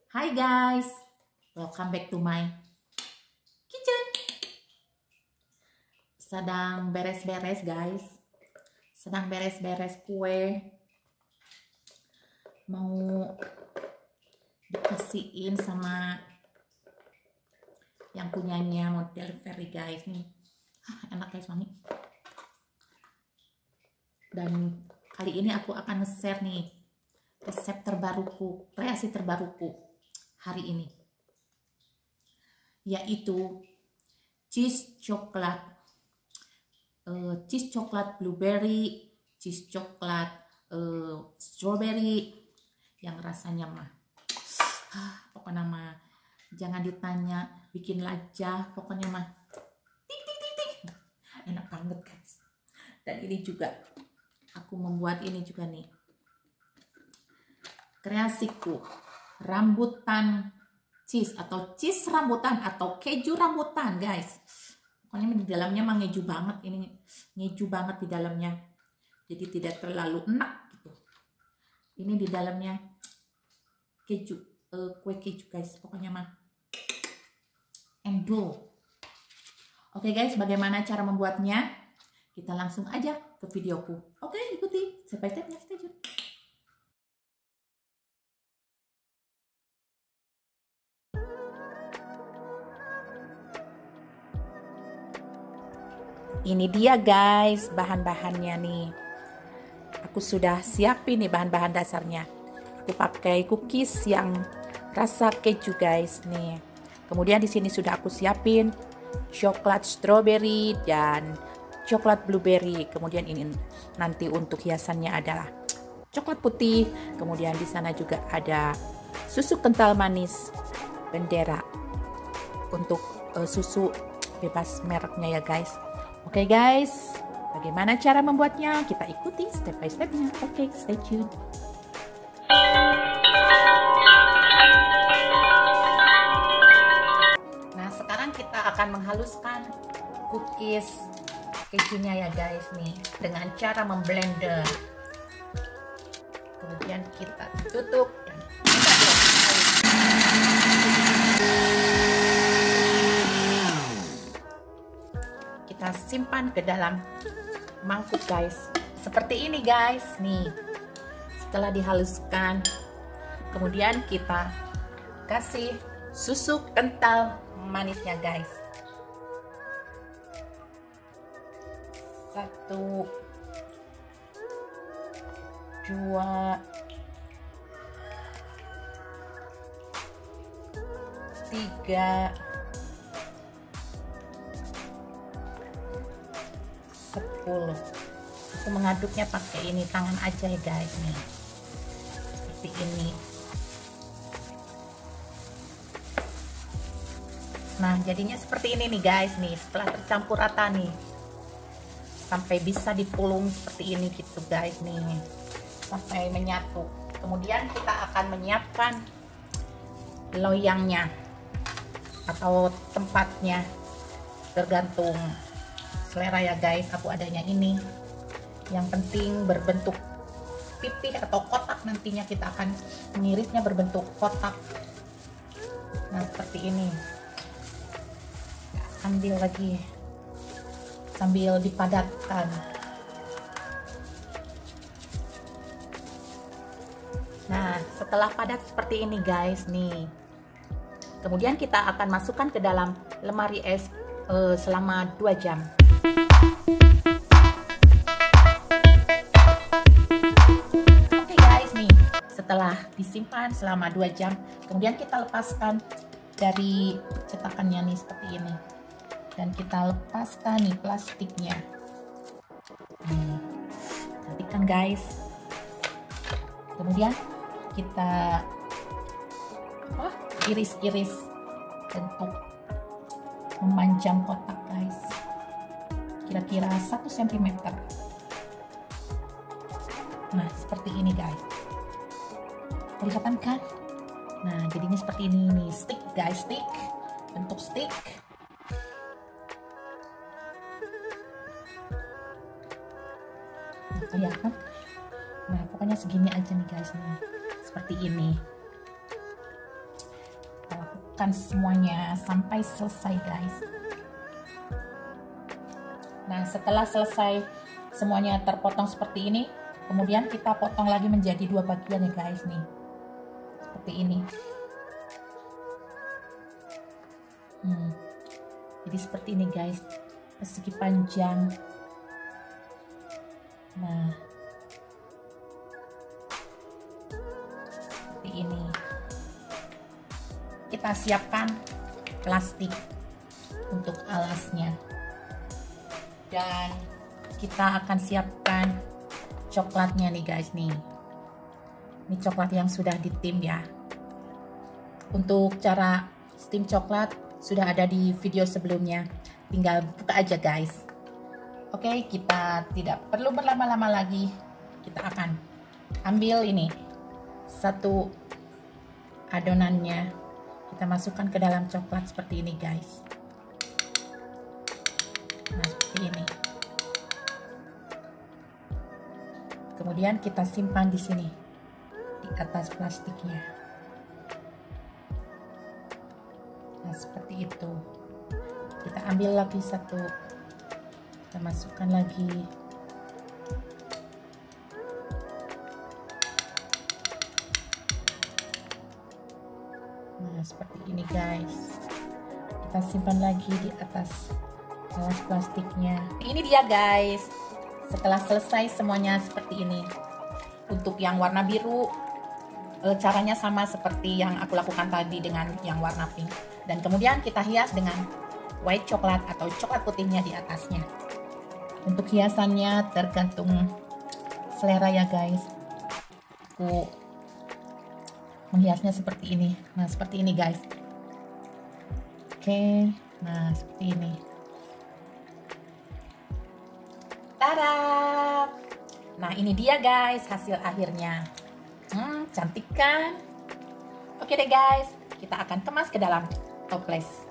Hai guys, welcome back to my kitchen. Sedang beres-beres guys, sedang beres-beres kue. Mau dikasihin sama yang punyanya model Ferry guys nih. Enak guys, wangi. Dan kali ini aku akan nge-share nih resep terbaruku, kreasi terbaruku hari ini, yaitu cheese coklat blueberry, cheese coklat strawberry, yang rasanya mah pokoknya mah jangan ditanya, bikin lajah, pokoknya mah tik tik tik tik, enak banget guys. Dan ini juga aku membuat ini juga nih, kreasiku, rambutan cheese atau cheese rambutan atau keju rambutan guys. Pokoknya di dalamnya mah ngeju banget, ini ngeju banget di dalamnya, jadi tidak terlalu enak gitu. Ini di dalamnya keju, kue keju guys, pokoknya mah endul. Oke guys, bagaimana cara membuatnya? Kita langsung aja ke videoku. Oke, ikuti step by stepnya, stay tune. Ini dia guys bahan-bahannya nih. Aku sudah siapin nih bahan-bahan dasarnya. Aku pakai cookies yang rasa keju guys nih. Kemudian di sini sudah aku siapin coklat strawberry dan coklat blueberry. Kemudian ini nanti untuk hiasannya adalah coklat putih. Kemudian di sana juga ada susu kental manis Bendera untuk susu bebas mereknya ya guys. Oke guys, bagaimana cara membuatnya? Kita ikuti step by stepnya. Oke, stay tune. Nah, sekarang kita akan menghaluskan cookies kejunya ya guys nih, dengan cara memblender. Kemudian kita tutup dan kita simpan ke dalam mangkuk guys, seperti ini guys nih. Setelah dihaluskan, kemudian kita kasih susu kental manisnya guys. 1, 2, 3, 10. Aku mengaduknya pakai ini tangan aja ya guys nih, seperti ini. Nah, jadinya seperti ini nih guys nih, setelah tercampur rata nih, sampai bisa dipulung seperti ini gitu guys nih, sampai menyatu. Kemudian kita akan menyiapkan loyangnya atau tempatnya, tergantung selera ya guys. Aku adanya ini, yang penting berbentuk pipih atau kotak, nantinya kita akan mengirisnya berbentuk kotak. Nah, seperti ini. Ambil lagi sambil dipadatkan. Nah, setelah padat seperti ini guys nih, kemudian kita akan masukkan ke dalam lemari es selama 2 jam. Oke guys nih, setelah disimpan selama 2 jam, kemudian kita lepaskan dari cetakannya nih seperti ini, dan kita lepaskan nih plastiknya. Cantik kan guys. Kemudian kita iris-iris untuk memanjang kotak guys, kira-kira 1 cm. Nah, seperti ini guys, kelihatan kan? Nah, jadinya seperti ini nih, stick guys, stick, bentuk stick. Kelihatan? Nah, pokoknya segini aja nih guys nih, seperti ini. aduk-adukkan semuanya sampai selesai guys. Nah, setelah selesai semuanya terpotong seperti ini, kemudian kita potong lagi menjadi 2 bagian ya guys nih. Seperti ini. Jadi seperti ini guys, persegi panjang. Nah, seperti ini. Kita siapkan plastik untuk alasnya. Dan kita akan siapkan coklatnya nih guys nih. Ini coklat yang sudah ditim ya. Untuk cara steam coklat sudah ada di video sebelumnya. Tinggal buka aja guys. Oke, kita tidak perlu berlama-lama lagi. Kita akan ambil ini satu adonannya. Kita masukkan ke dalam coklat seperti ini guys. Nah, seperti ini. Kemudian kita simpan di sini, di atas plastiknya. Nah, seperti itu. Kita ambil lagi satu. Kita masukkan lagi. Nah, seperti ini guys. Kita simpan lagi di atas plastiknya. Ini dia guys, setelah selesai semuanya seperti ini. Untuk yang warna biru, caranya sama seperti yang aku lakukan tadi dengan yang warna pink. Dan kemudian kita hias dengan white coklat atau coklat putihnya di atasnya. Untuk hiasannya tergantung selera ya guys. Aku menghiasnya seperti ini. Nah, seperti ini guys. Oke, nah seperti ini. Tada! Nah, ini dia guys hasil akhirnya. Cantik kan? Oke deh guys, kita akan kemas ke dalam toples.